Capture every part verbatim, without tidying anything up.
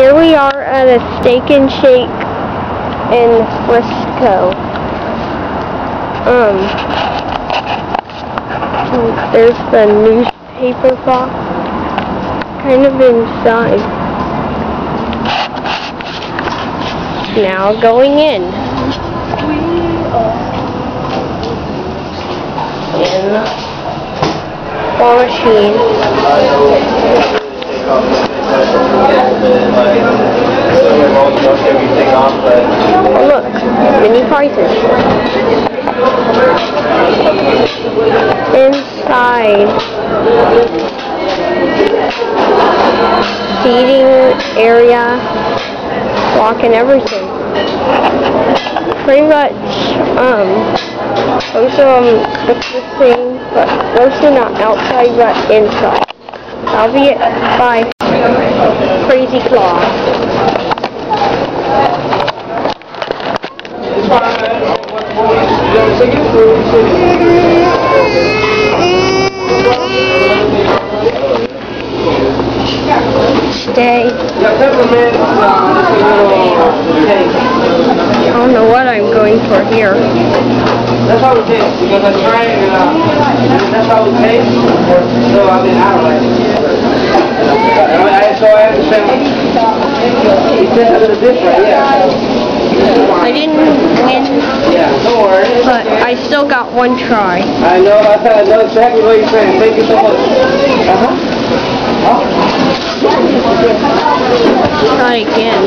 Here we are at a Steak and Shake in Frisco. Um, there's the newspaper box kind of inside. Now going in. In the machine. Oh look, mini prices. Inside, seating area, block and everything. Pretty much, um, most of them look the same, but mostly not outside, but inside. That'll be it. Bye. Crazy Claw. Stay. I don't know what I'm going for here. That's how it tastes, because I'm trying and uh, that's how it tastes. So I mean, I don't like it. I, so I understand. It tastes a little different, yeah. I didn't win, yeah, don't worry. but I still got one try. I know, I thought I know exactly what you're saying. Thank you so much. Uh-huh. Oh. Try again.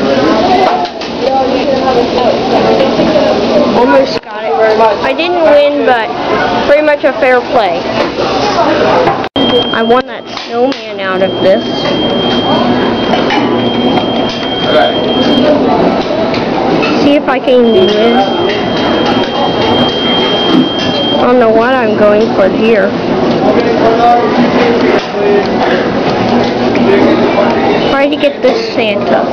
Almost got it. I didn't win, but pretty much a fair play. I won that snowman out of this. See if I can win. I don't know what I'm going for here. Try to get this Santa.